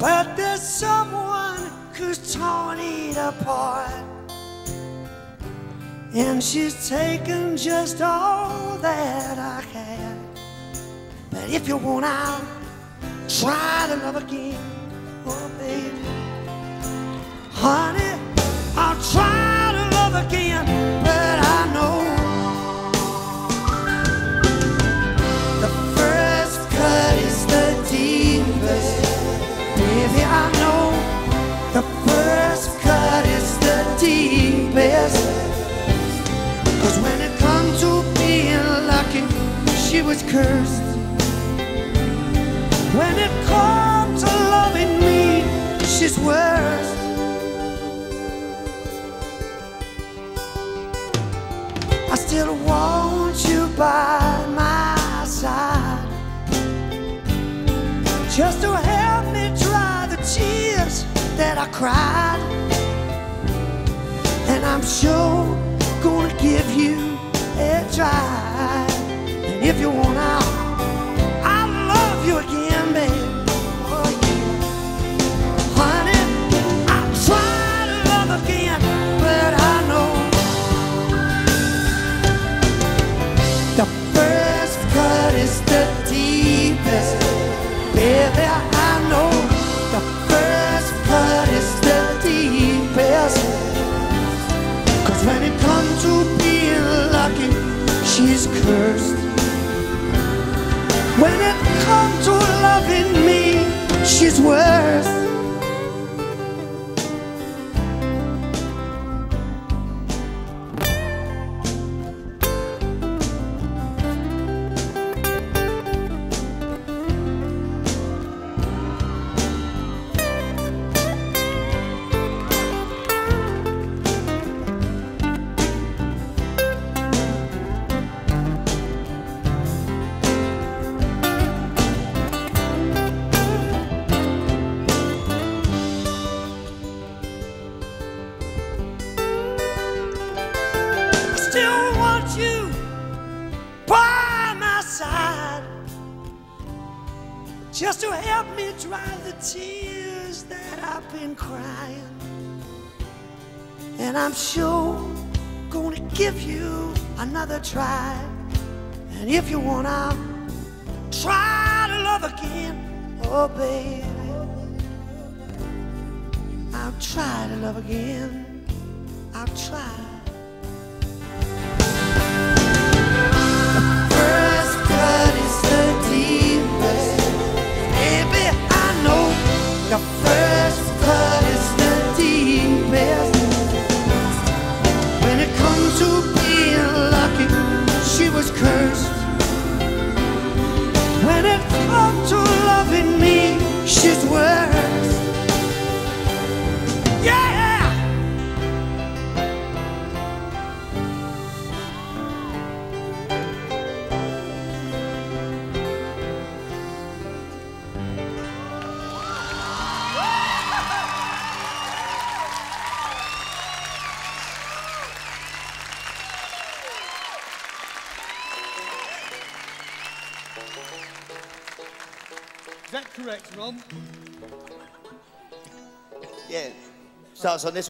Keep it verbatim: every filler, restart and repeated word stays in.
but there's someone who's torn it apart, and she's taken just all that I had. But if you want out, try to love again, oh baby. Honey, I'll try to love again, but I know the first cut is the deepest. Baby, I know the first cut is the deepest. Cause when it comes to being lucky, she was cursed. When it comes to loving me, she's worse. I still want you by my side, just to help me dry the tears that I cried. And I'm sure gonna give you a try. And if you want out, I'll love you again, baby. Oh yeah. Honey, I'll try to love again, but I know the first cut is the deepest. Baby, I know the first cut is the deepest. Cause when it comes to being lucky, she's cursed. When it comes to loving me, she's worse. Still want you by my side, just to help me dry the tears that I've been crying. And I'm sure gonna give you another try. And if you want, I'll try to love again, oh baby. I'll try to love again, I'll try. The first cut is the deepest. When it comes to being lucky, she was cursed. When it comes to loving me, she's worse. Yeah! Is that correct, Ron? Yeah. Starts on this.